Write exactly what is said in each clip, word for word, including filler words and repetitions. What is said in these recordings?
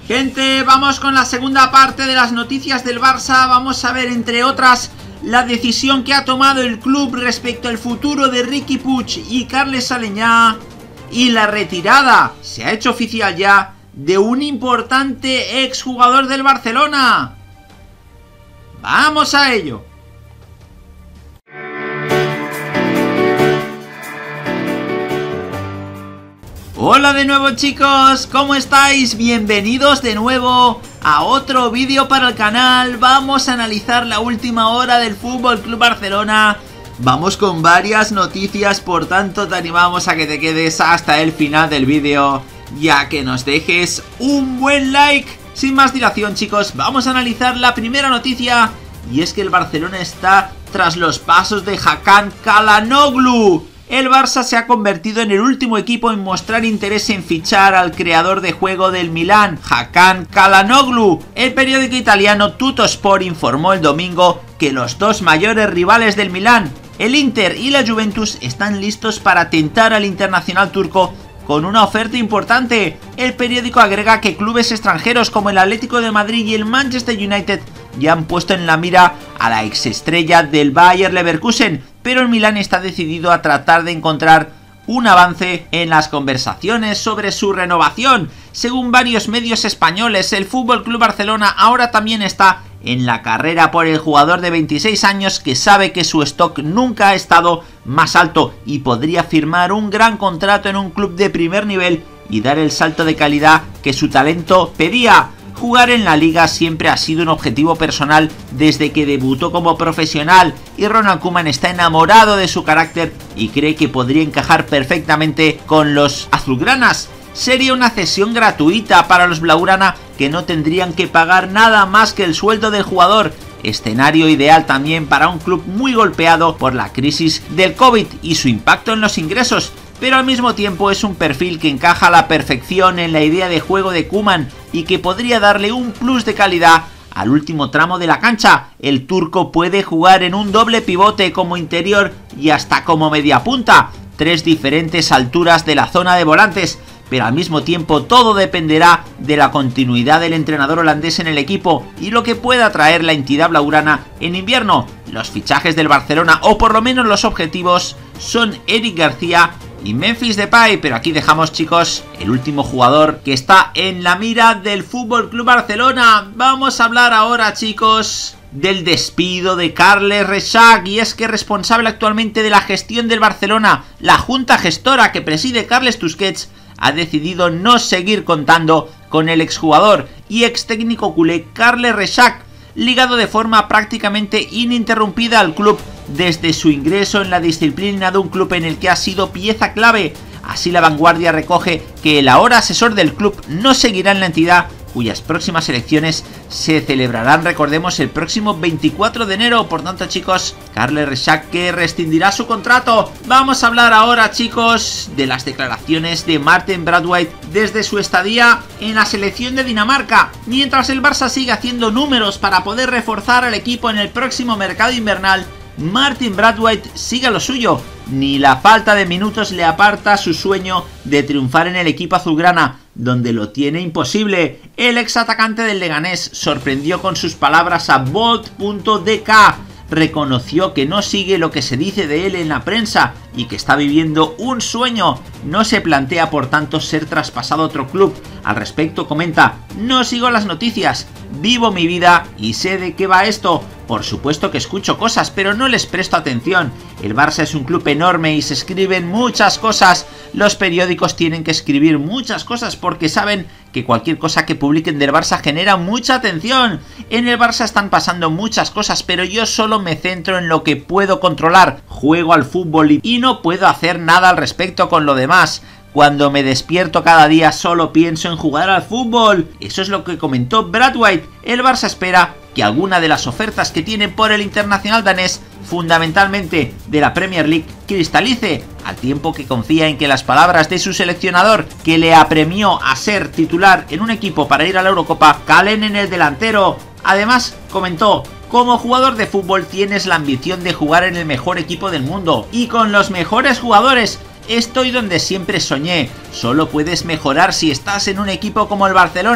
Gente, vamos con la segunda parte de las noticias del Barça. Vamos a ver, entre otras, la decisión que ha tomado el club respecto al futuro de Riqui Puig y Carles Aleñá, y la retirada, se ha hecho oficial ya, de un importante exjugador del Barcelona. ¡Vamos a ello! Hola de nuevo, chicos, ¿cómo estáis? Bienvenidos de nuevo a otro vídeo para el canal. Vamos a analizar la última hora del F C Barcelona. Vamos con varias noticias, por tanto te animamos a que te quedes hasta el final del vídeo, ya que nos dejes un buen like. Sin más dilación, chicos, vamos a analizar la primera noticia, y es que el Barcelona está tras los pasos de Hakan Çalhanoğlu. El Barça se ha convertido en el último equipo en mostrar interés en fichar al creador de juego del Milán, Hakan Çalhanoğlu. El periódico italiano Tuttosport informó el domingo que los dos mayores rivales del Milán, el Inter y la Juventus, están listos para tentar al internacional turco con una oferta importante. El periódico agrega que clubes extranjeros como el Atlético de Madrid y el Manchester United ya han puesto en la mira a la exestrella del Bayer Leverkusen, pero el Milán está decidido a tratar de encontrar un avance en las conversaciones sobre su renovación. Según varios medios españoles, el F C Barcelona ahora también está en la carrera por el jugador de veintiséis años, que sabe que su stock nunca ha estado más alto y podría firmar un gran contrato en un club de primer nivel y dar el salto de calidad que su talento pedía. Jugar en la liga siempre ha sido un objetivo personal desde que debutó como profesional, y Ronald Koeman está enamorado de su carácter y cree que podría encajar perfectamente con los azulgranas. Sería una cesión gratuita para los blaugrana, que no tendrían que pagar nada más que el sueldo del jugador. Escenario ideal también para un club muy golpeado por la crisis del COVID y su impacto en los ingresos, pero al mismo tiempo es un perfil que encaja a la perfección en la idea de juego de Koeman y que podría darle un plus de calidad al último tramo de la cancha. El turco puede jugar en un doble pivote como interior y hasta como mediapunta, tres diferentes alturas de la zona de volantes, pero al mismo tiempo todo dependerá de la continuidad del entrenador holandés en el equipo y lo que pueda traer la entidad blaugrana en invierno. Los fichajes del Barcelona, o por lo menos los objetivos, son Eric García y Memphis Depay, pero aquí dejamos, chicos, el último jugador que está en la mira del F C Barcelona. Vamos a hablar ahora, chicos, del despido de Carles Rexach, y es que responsable actualmente de la gestión del Barcelona, la junta gestora que preside Carles Tusquets, ha decidido no seguir contando con el exjugador y ex técnico culé Carles Rexach, ligado de forma prácticamente ininterrumpida al club desde su ingreso en la disciplina de un club en el que ha sido pieza clave. Así, La Vanguardia recoge que el ahora asesor del club no seguirá en la entidad, cuyas próximas elecciones se celebrarán, recordemos, el próximo veinticuatro de enero. Por tanto, chicos, Carles Rexach, que rescindirá su contrato. Vamos a hablar ahora, chicos, de las declaraciones de Martin Braithwaite desde su estadía en la selección de Dinamarca. Mientras el Barça sigue haciendo números para poder reforzar al equipo en el próximo mercado invernal, Martin Braithwaite sigue a lo suyo. Ni la falta de minutos le aparta su sueño de triunfar en el equipo azulgrana, donde lo tiene imposible. El ex atacante del Leganés sorprendió con sus palabras a Bolt punto d k. Reconoció que no sigue lo que se dice de él en la prensa y que está viviendo un sueño. No se plantea, por tanto, ser traspasado a otro club. Al respecto comenta: no sigo las noticias, vivo mi vida y sé de qué va esto. Por supuesto que escucho cosas, pero no les presto atención. El Barça es un club enorme y se escriben muchas cosas. Los periódicos tienen que escribir muchas cosas porque saben que cualquier cosa que publiquen del Barça genera mucha atención. En el Barça están pasando muchas cosas, pero yo solo me centro en lo que puedo controlar. Juego al fútbol y no puedo hacer nada al respecto con lo demás. Cuando me despierto cada día solo pienso en jugar al fútbol. Eso es lo que comentó Braithwaite. El Barça espera que alguna de las ofertas que tiene por el internacional danés, fundamentalmente de la Premier League, cristalice, al tiempo que confía en que las palabras de su seleccionador, que le apremió a ser titular en un equipo para ir a la Eurocopa, calen en el delantero. Además, comentó: como jugador de fútbol tienes la ambición de jugar en el mejor equipo del mundo y con los mejores jugadores. Estoy donde siempre soñé. Solo puedes mejorar si estás en un equipo como el Barcelona.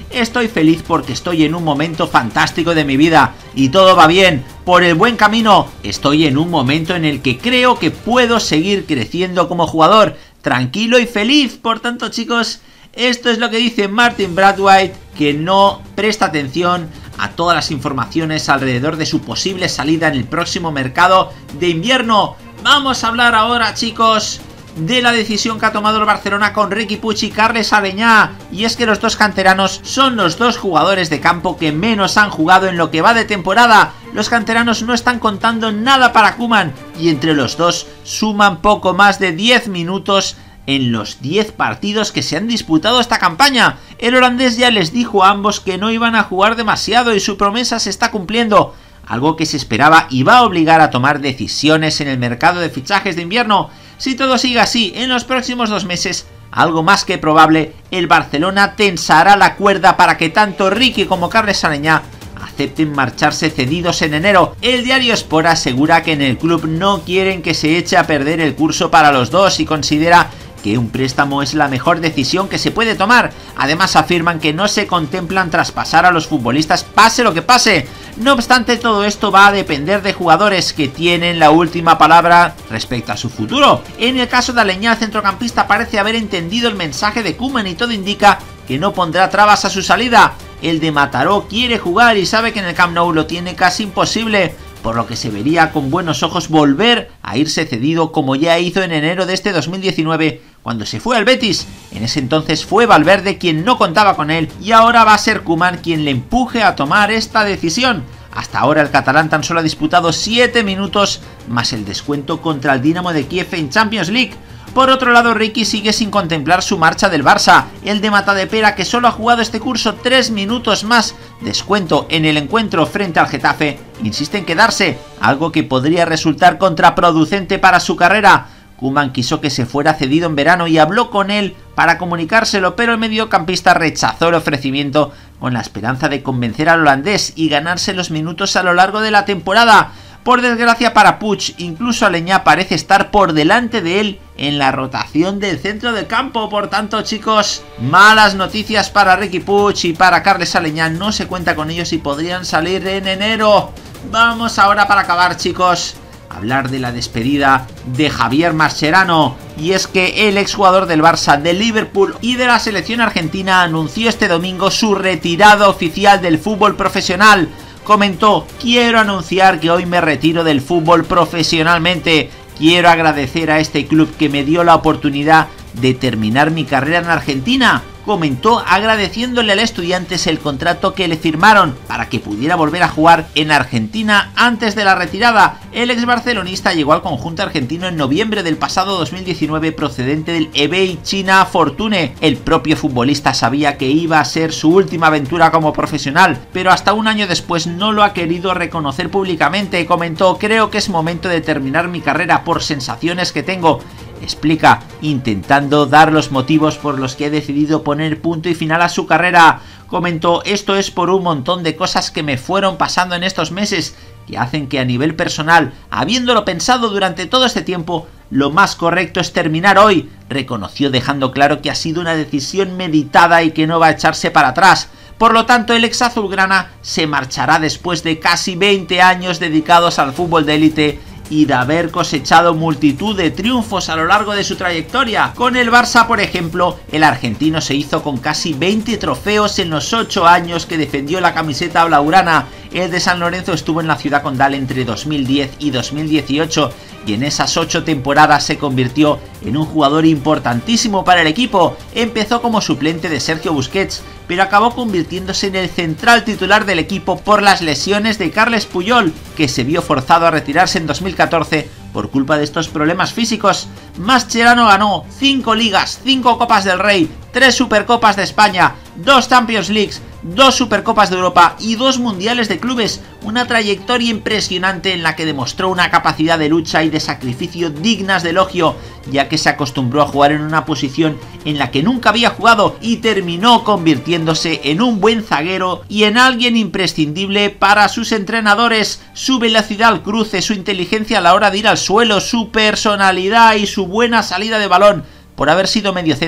estoy feliz porque estoy en un momento fantástico de mi vida y todo va bien, por el buen camino, estoy en un momento en el que creo que puedo seguir creciendo como jugador, tranquilo y feliz. Por tanto, chicos, esto es lo que dice Martin Braithwaite, que no presta atención a todas las informaciones alrededor de su posible salida en el próximo mercado de invierno. Vamos a hablar ahora, chicos, de la decisión que ha tomado el Barcelona con Riqui Puig y Carles Aleñà, y es que los dos canteranos son los dos jugadores de campo que menos han jugado en lo que va de temporada. Los canteranos no están contando nada para Koeman y entre los dos suman poco más de diez minutos en los diez partidos que se han disputado esta campaña. El holandés ya les dijo a ambos que no iban a jugar demasiado y su promesa se está cumpliendo, algo que se esperaba y va a obligar a tomar decisiones en el mercado de fichajes de invierno. Si todo sigue así, en los próximos dos meses, algo más que probable, el Barcelona tensará la cuerda para que tanto Riqui como Carles Aleñà acepten marcharse cedidos en enero. El diario Sport asegura que en el club no quieren que se eche a perder el curso para los dos y considera que un préstamo es la mejor decisión que se puede tomar. Además afirman que no se contemplan traspasar a los futbolistas pase lo que pase. No obstante, todo esto va a depender de jugadores que tienen la última palabra respecto a su futuro. En el caso de Aleñà, el centrocampista parece haber entendido el mensaje de Koeman y todo indica que no pondrá trabas a su salida. El de Mataró quiere jugar y sabe que en el Camp Nou lo tiene casi imposible, por lo que se vería con buenos ojos volver a irse cedido como ya hizo en enero de este dos mil diecinueve cuando se fue al Betis. En ese entonces fue Valverde quien no contaba con él y ahora va a ser Koeman quien le empuje a tomar esta decisión. Hasta ahora el catalán tan solo ha disputado siete minutos más el descuento contra el Dinamo de Kiev en Champions League. Por otro lado, Riqui sigue sin contemplar su marcha del Barça. El de Matadepera, que solo ha jugado este curso tres minutos más descuento en el encuentro frente al Getafe, insiste en quedarse, algo que podría resultar contraproducente para su carrera. Koeman quiso que se fuera cedido en verano y habló con él para comunicárselo, pero el mediocampista rechazó el ofrecimiento con la esperanza de convencer al holandés y ganarse los minutos a lo largo de la temporada. Por desgracia para Puig, incluso Aleñà parece estar por delante de él en la rotación del centro del campo. Por tanto, chicos, malas noticias para Riqui Puig y para Carles Aleñà. No se cuenta con ellos y podrían salir en enero. Vamos ahora, para acabar, chicos, a hablar de la despedida de Javier Mascherano. Y es que el exjugador del Barça, del Liverpool y de la selección argentina anunció este domingo su retirada oficial del fútbol profesional. Comentó: quiero anunciar que hoy me retiro del fútbol profesionalmente. Quiero agradecer a este club que me dio la oportunidad de terminar mi carrera en Argentina. Comentó agradeciéndole al Estudiantes el contrato que le firmaron para que pudiera volver a jugar en Argentina antes de la retirada. El ex barcelonista llegó al conjunto argentino en noviembre del pasado dos mil diecinueve procedente del Hebei China Fortune. El propio futbolista sabía que iba a ser su última aventura como profesional, pero hasta un año después no lo ha querido reconocer públicamente. Comentó: creo que es momento de terminar mi carrera por sensaciones que tengo. Explica, intentando dar los motivos por los que he decidido poner punto y final a su carrera. Comentó: esto es por un montón de cosas que me fueron pasando en estos meses, que hacen que a nivel personal, habiéndolo pensado durante todo este tiempo, lo más correcto es terminar hoy. Reconoció, dejando claro que ha sido una decisión meditada y que no va a echarse para atrás. Por lo tanto, el ex azulgrana se marchará después de casi veinte años dedicados al fútbol de élite y de haber cosechado multitud de triunfos a lo largo de su trayectoria. Con el Barça, por ejemplo, el argentino se hizo con casi veinte trofeos en los ocho años que defendió la camiseta blaugrana. El de San Lorenzo estuvo en la ciudad condal entre dos mil diez y dos mil dieciocho y en esas ocho temporadas se convirtió en un jugador importantísimo para el equipo. Empezó como suplente de Sergio Busquets, pero acabó convirtiéndose en el central titular del equipo por las lesiones de Carles Puyol, que se vio forzado a retirarse en dos mil catorce por culpa de estos problemas físicos. Mascherano ganó cinco ligas, cinco copas del Rey, tres supercopas de España, dos Champions Leagues, dos Supercopas de Europa y dos Mundiales de Clubes, una trayectoria impresionante en la que demostró una capacidad de lucha y de sacrificio dignas de elogio, ya que se acostumbró a jugar en una posición en la que nunca había jugado y terminó convirtiéndose en un buen zaguero y en alguien imprescindible para sus entrenadores. Su velocidad al cruce, su inteligencia a la hora de ir al suelo, su personalidad y su buena salida de balón, por haber sido mediocentro,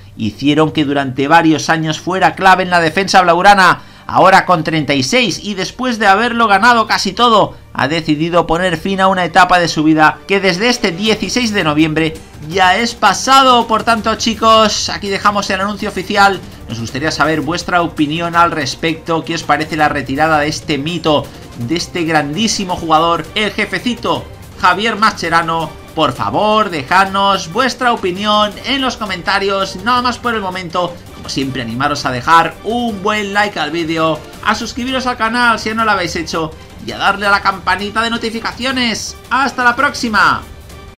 hicieron que durante varios años fuera clave en la defensa blaugrana. Ahora con treinta y seis y después de haberlo ganado casi todo, ha decidido poner fin a una etapa de su vida que desde este dieciséis de noviembre ya es pasado. Por tanto, chicos, aquí dejamos el anuncio oficial. Nos gustaría saber vuestra opinión al respecto. ¿Qué os parece la retirada de este mito, de este grandísimo jugador, el jefecito Javier Mascherano? Por favor, dejadnos vuestra opinión en los comentarios. Nada más por el momento. Como siempre, animaros a dejar un buen like al vídeo, a suscribiros al canal si no lo habéis hecho y a darle a la campanita de notificaciones. ¡Hasta la próxima!